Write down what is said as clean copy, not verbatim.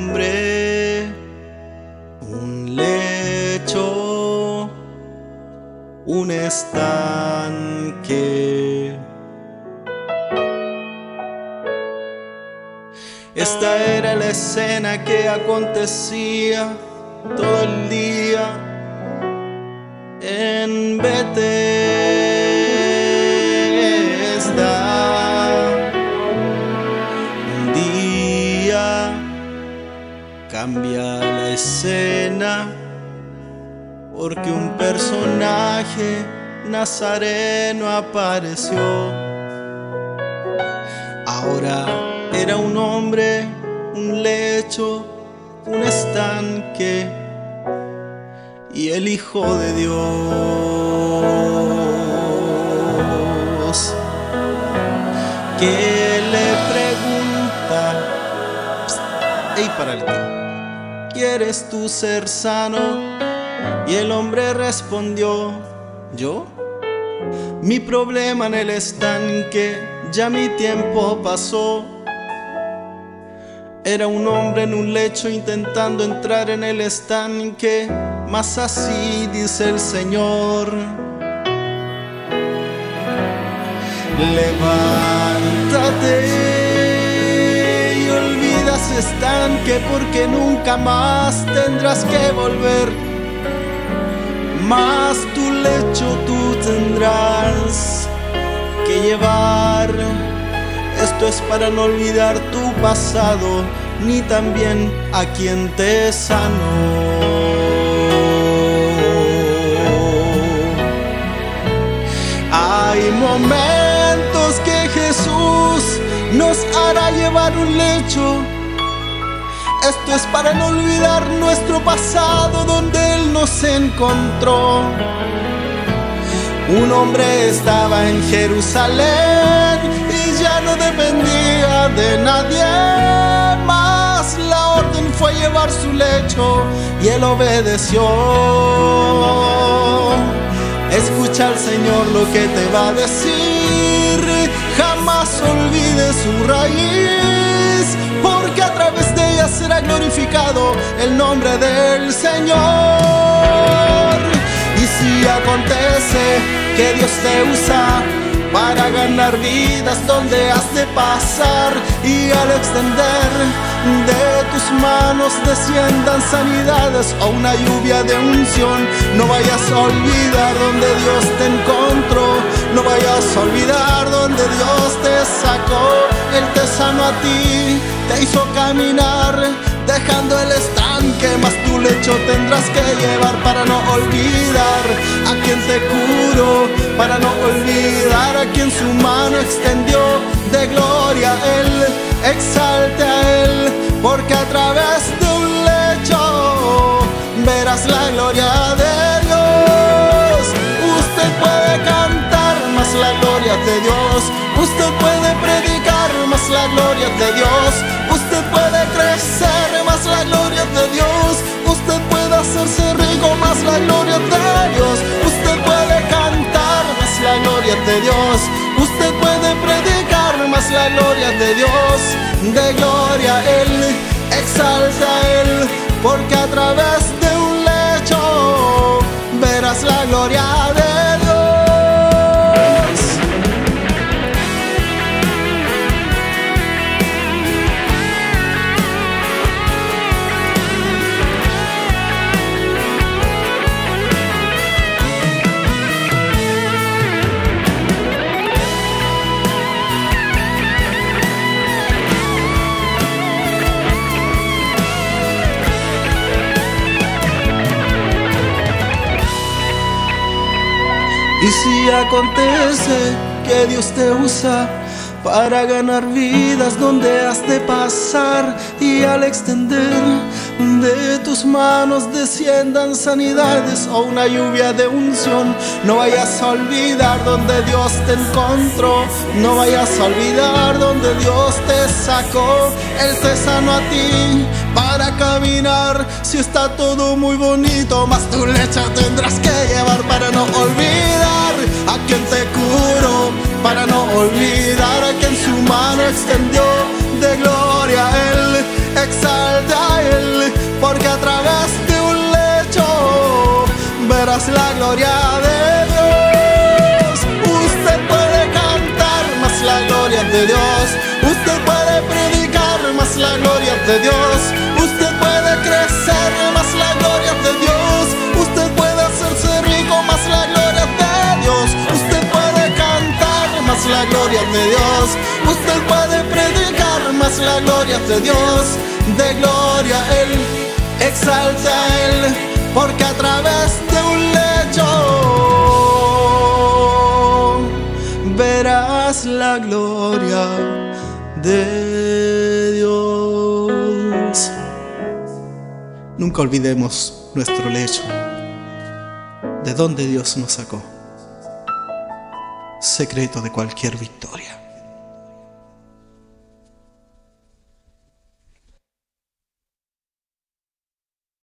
hombre, un lecho, un estanque. Esta era la escena que acontecía todo el día en Bethesda. Un día cambia la escena porque un personaje nazareno apareció. Ahora era un hombre, un lecho, un estanque y el Hijo de Dios, que le pregunta: hey, párate, ¿quieres tú ser sano? Y el hombre respondió: ¿yo? Mi problema en el estanque, ya mi tiempo pasó. Era un hombre en un lecho intentando entrar en el estanque, mas así dice el Señor: levántate y olvida ese estanque, porque nunca más tendrás que volver. Mas tu lecho tú tendrás que llevar. Esto es para no olvidar tu pasado, ni también a quien te sanó. Hay momentos que Jesús nos hará llevar un lecho. Esto es para no olvidar nuestro pasado, donde Él nos encontró. Un hombre estaba en Jerusalén y ya no dependía de nadie más. La orden fue llevar su lecho y él obedeció. Escucha al Señor lo que te va a decir. Jamás olvides su raíz, porque a través de ella será glorificado el nombre del Señor. Y si acontece que Dios te usa para ganar vidas donde has de pasar, y al extender de tus manos desciendan sanidades o una lluvia de unción, no vayas a olvidar donde Dios te encontró. No vayas a olvidar donde Dios te sacó. Él te sanó a ti, te hizo caminar dejando el estanque, mas tu lecho tendrás que llevar para no olvidar a quien te curó, para no olvidar a quien su mano extendió de gloria. Él, exalte a Él, porque a través de un lecho verás la gloria de Dios. Usted puede cantar, mas la gloria de Dios. Usted puede predicar, mas la gloria de Dios. Usted puede crecer, mas la gloria de Dios. Usted puede hacerse rico, mas la gloria de Dios. Usted puede cantar, mas la gloria de Dios. Usted puede predicar, mas la gloria de Dios. De gloria Él, exalta a Él, porque a través de un lecho verás la gloria de Dios. Y si acontece que Dios te usa para ganar vidas donde has de pasar, y al extender de tus manos desciendan sanidades o una lluvia de unción, no vayas a olvidar donde Dios te encontró. No vayas a olvidar donde Dios te sacó. Él te sanó a ti para caminar. Si está todo muy bonito, mas tu lecho tendrás que llevar para no olvidar a quien te curó, para no olvidar a quien su mano extendió de gloria. Él, exalte a Él, porque a través de un lecho verás la gloria de Dios. Usted puede cantar más la gloria de Dios, usted puede predicar más la gloria de Dios, usted puede crecer más la gloria de Dios, usted puede hacerse rico más la gloria de Dios, usted puede cantar más la gloria de Dios, usted puede predicar más la gloria de Dios. De gloria a Él, exalta a Él, porque a través de un lecho verás la gloria de Dios. Nunca olvidemos nuestro lecho, de donde Dios nos sacó, secreto de cualquier victoria.